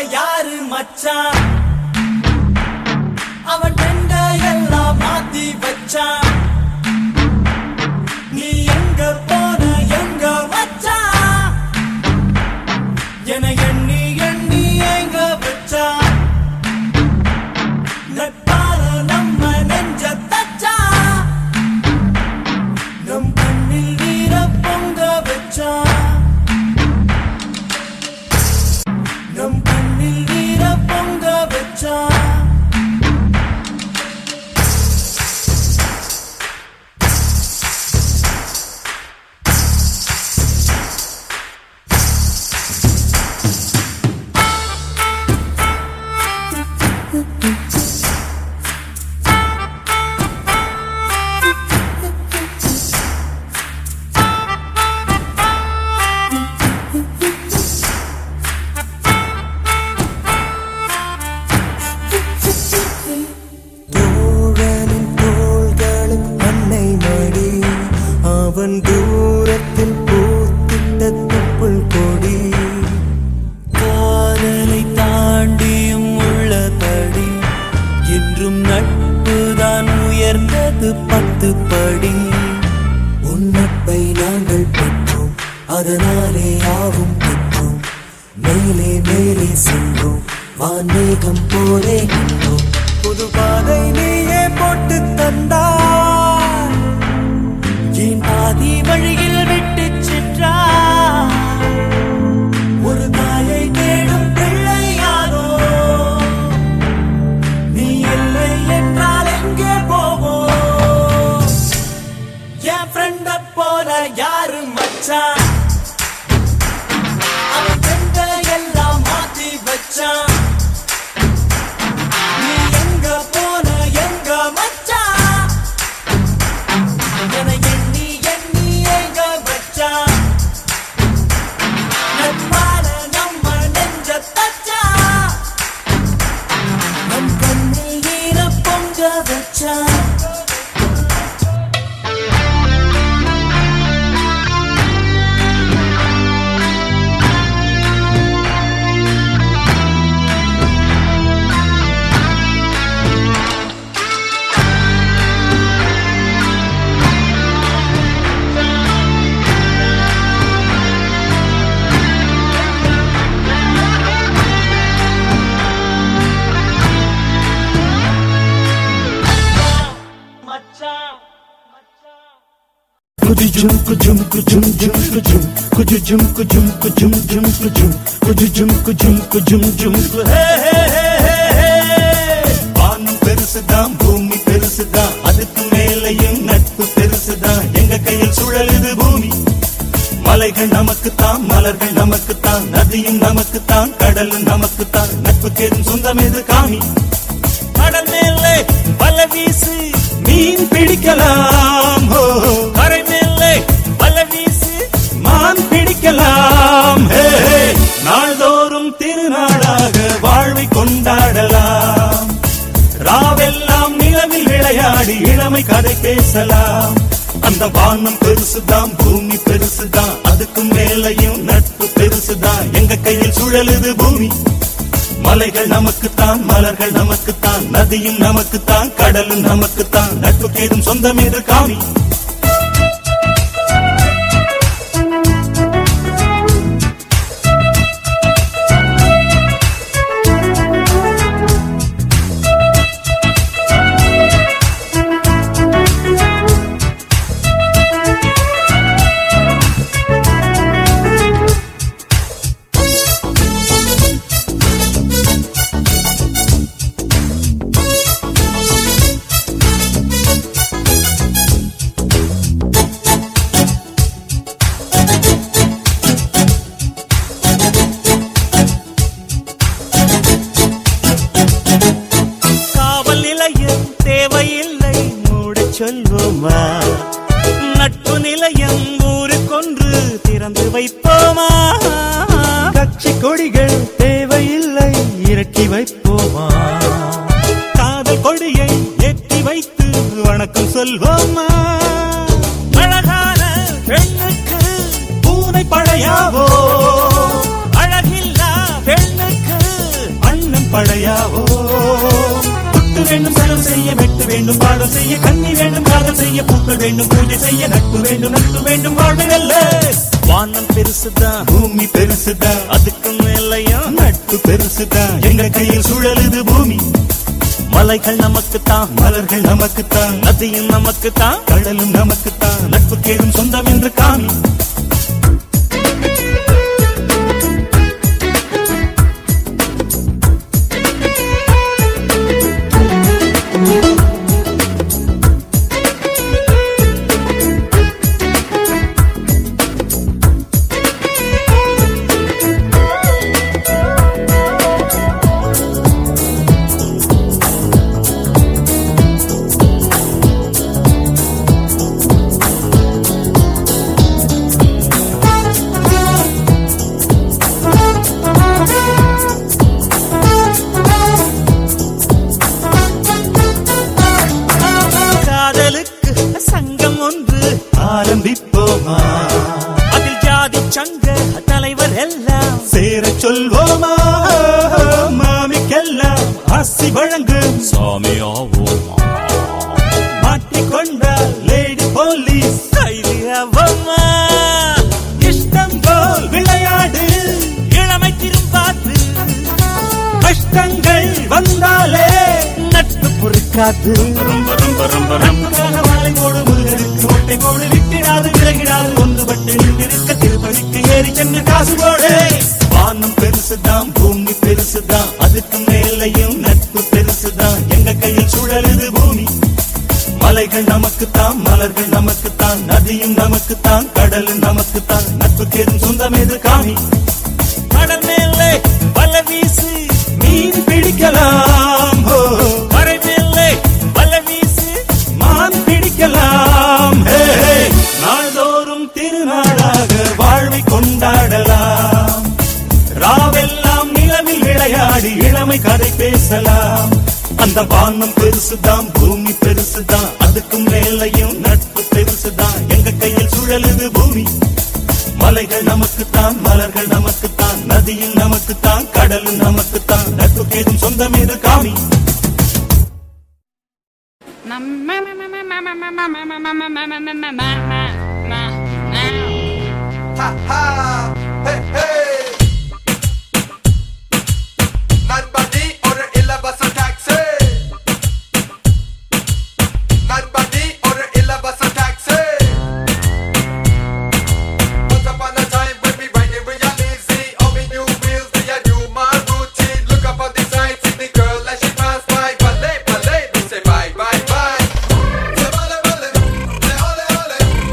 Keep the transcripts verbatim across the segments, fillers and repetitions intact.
யாரு மச்சான் அவன் டெண்ட எல்லாம் மாத்தி வச்சான் நீ எங்க போன எங்க மச்சான் என எண்ணி எண்ணி எங்க வச்சான் நட்பால நம்ம நெஞ்ச தச்சான் நம் கண்ணில் நீர பொங்க வச்சான் நம் கண்ணில் நீர பொங்க வச்சான் அவன் தூரத்தில் பூத்திட்ட தொப்புள் கொடி காதலை தாண்டியும் உள்ளபடி என்றும் நட்புதான் உயர்ந்தது பத்து படி உன்னப்பை நாங்கள் பெற்றோம் அதனாலே ஆவும் பெற்றோம் மேலே மேலே சென்றோம் வான்மேகம் போலே நின்றோம் புது பாதை நீயே போட்டு தந்தாய் என் பாதி வழியில் விட்டு சென்றாய் ஒரு தாயை தேடும் பிள்ளையானோ நீ இல்லை என்றால் எங்கே போவோம் என் ஃப்ரெண்ட போல யாரு மச்சான் அவன் ஃப்ரெண்ட எல்லாம் மாத்தி வச்சான் நீ எங்க போன எங்க மச்சான் என எண்ணி எண்ணி எங்க வச்சான் நட்பால நம்ம நெஞ்ச தச்சான் நம் கண்ணில் நீர பொங்க வச்சான் Kujum kujum kujum jum kujum kujum kujum kujum jum kujum kujum kujum kujum jum hey hey hey hey வானம் பெருசுதான் பூமி பெருசுதான் அதுக்கு மேலையும் நட்பு பெருசுதான் எங்க கையில் சுழலுது பூமி மலைகள் நமக்குத்தான் மலர்கள் நமக்குத்தான் நதியும் நமக்குத்தான் கடலும் நமக்குத்தான் நட்புக்கு எதுவும் சொந்தம் எது காமி கடல் மேலே வலை வீசி மீன் பிடிக்கலாம் கரை மேலே வலை வீசி மான் பிடிக்கலாம் நாள்தோறும் திருநாளாக வாழ்வை கொண்டாடலாம் ராவெல்லாம் நிலவில் விளையாடி இளமை கதை பேசலாம் அந்த வானம் பெருசுதான் பூமி பெருசுதான் அதுக்கு மேலையும் நட்பு பெருசுதான் எங்க கையில் சுழலுது பூமி மலைகள் நமக்குத்தான் மலர்கள் நமக்குத்தான் நதியும் நமக்குத்தான் கடலும் நமக்குத்தான் நட்புக்கு ஏதும் சொந்தம் எது காமி சொல்வோமா நட்பு நிலையம் ஊருக்கொன்று திறந்து வைப்போமா கட்சி கொடிகள் தேவையில்லை இறக்கி வைப்போமா காதல் கொடியை ஏற்றி வைத்து வணக்கம் சொல்வோமா அழகான பெண்ணுக்கு பூனை பழையாவோ அழகில்லா பெண்ணுக்கு வேண்டும் பூஜை செய்ய நட்பு வேண்டும் நட்பு வேண்டும் வாழ்வு நல்ல. வானம் பெருசுதான் பூமி பெருசுதான் அதுக்கு மேலையும் நட்பு பெருசுதான். எங்க கையில் சுழலுது பூமி. மலைகள் நமக்குத்தான் மலர்கள் நமக்குத்தான் நதியும் நமக்குத்தான் கடலும் நமக்குத்தான். நட்பு கேடும் சொந்தம் என்று காமி. ஆரம்பிப்போமா அதில் ஜாதி சங்க தலைவர் எல்லாம் சேர சொல்வோமா. மாமிக்கெல்லாம் ஆசி வழங்கு சாமி ஆவோமா. மாட்டிக்கொண்ட லேடி போலீஸ் கைதி ஆவோமா. இஷ்டம் போல் விளையாடு இளமை திரும்பாது. கஷ்டங்கள் வந்தாலே நட்பு பொறுக்காது. வாழை போடு முருகனுக்கு ஒட்டை போடு விட்டிடாது விலகிடாது ஒன்றுபட்டு நின்றிருக்க திருப்பதிக்கு ஏறி சென்று காசு போடு. வானம் பெருசுதான் பூமி பெருசுதான் அதுக்கு மேலையும் நட்பு பெருசுதான். எங்க கையில் சுழலுது பூமி. மலைகள் நமக்குத்தான் மலர்கள் நமக்குத்தான் நதியும் நமக்குத்தான் கடலும் நமக்குத்தான். நட்பு கேடும் சொந்தம் எது காமி. கடல் மேலே வல வீசு மீன் பிடிக்கலாம். வரை மேலே வல வீசு மான் பிடிக்கலாம். நாள்தோறும் திருநாளாக வாழ்வை கொண்டாடலாம். ராவெல்லாம் நிலவில் விளையாடி இளமை கதை பேசலாம். அந்த வானம் பெருசுதான் பூமி பெருசுதான் அதுக்கும் மேலையும் நட்பு பெருசுதான். எங்க கையில் சுழலுது பூமி. மலைகள் நமக்குத்தான் மலர்கள் நமக்குத்தான் நதியும் நமக்குத்தான் கடலும் நமக்குத்தான். நட்பு கேதும் சொந்தம் இது காமி. Ha ha, hey hey. Nobody order illa bus or taxi. Nobody order illa bus or taxi. Once upon a time when we riding real easy, all we new wheels they a do my routine. Look up on the side, see the girl as she pass by. Ballet, ballet, we say bye, bye, bye. Say ballet, ballet, say ole, ole.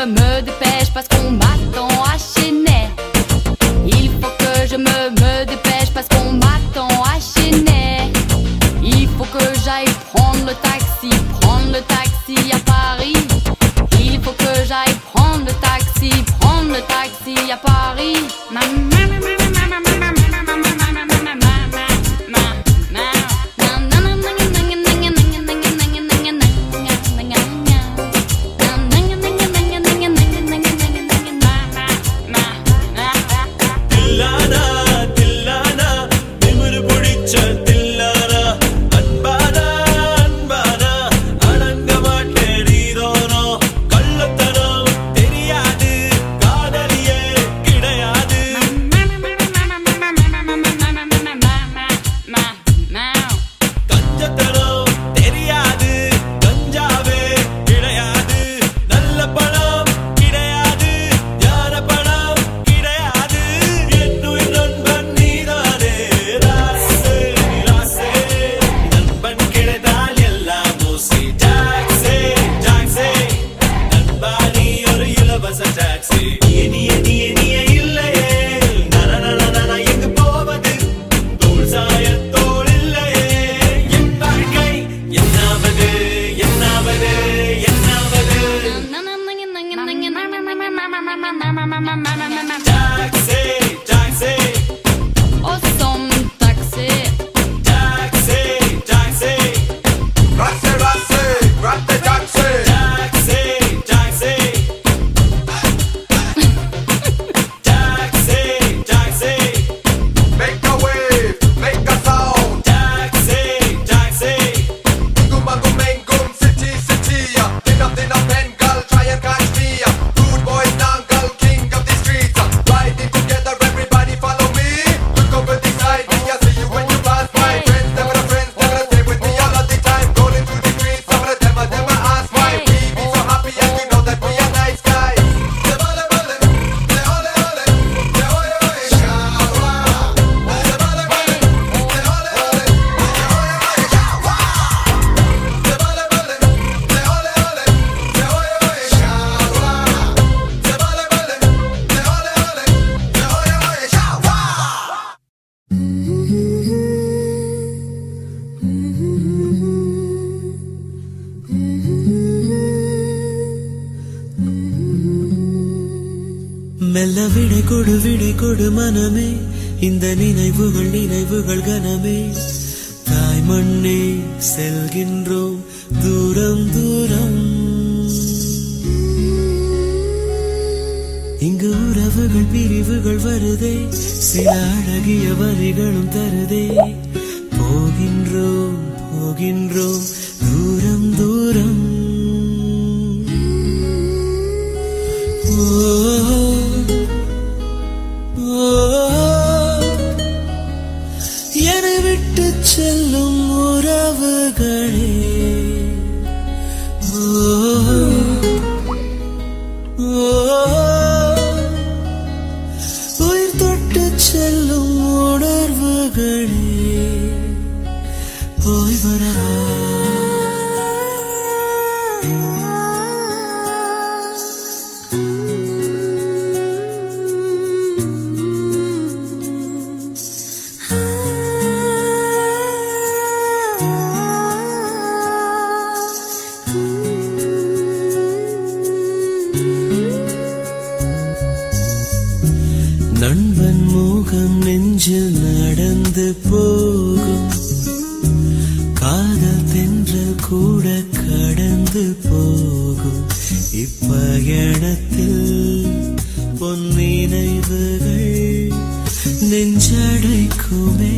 me dépêche parce qu'on m'attend à Chennai. Il faut que je me me dépêche parce qu'on m'attend à Chennai. Il faut que j'aille prendre le taxi, prendre le taxi à Paris. Il faut que j'aille prendre le taxi, prendre le taxi à Paris. மெல்ல விடை கொடு விடை கொடு மனமே இந்த நினைவுகள் நினைவுகள் கனமே தாய் மண்ணே செல்கின்றோம் தூரம் தூரம் இங்கு உறவுகள் பிரிவுகள் வருதே சில அழகிய வரிகளும் தருதே போகின்றோம் போகின்றோம் தூரம் தூரம் என்னை விட்டு செல்லும் உறவுகளே உயிர் தொட்டு செல்லும் உணர்வுகளே போய் வரவா நண்பன் முகம் நெஞ்சில் நடந்து போகும் காதல் தென்றல் கூட கடந்து போகும் இப்பயணத்தில் பொன்னினைவுகள் நெஞ்சடைக்குமே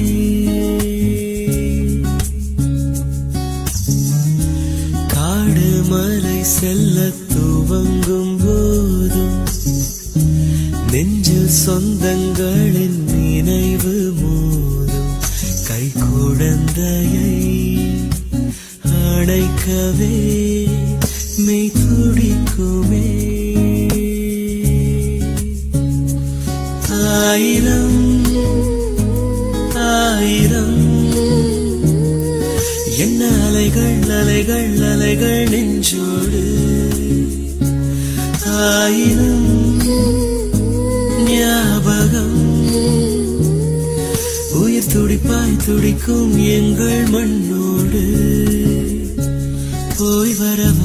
காடு மலை செல்ல துவங்கும் போதும் நெஞ்சில் சொந்தங்களின் நினைவு மோதும் கை குழந்தையை அணைக்கவே மெய் துடிக்குமே ஆயிரம் ஆயிரம் என்ன அலைகள் அலைகள் அலைகள் நெஞ்சோடு ஆயிரம் ஞாபகம் உயிர் துடிப்பாய் துடிக்கும் எங்கள் மண்ணோடு போய் வரவா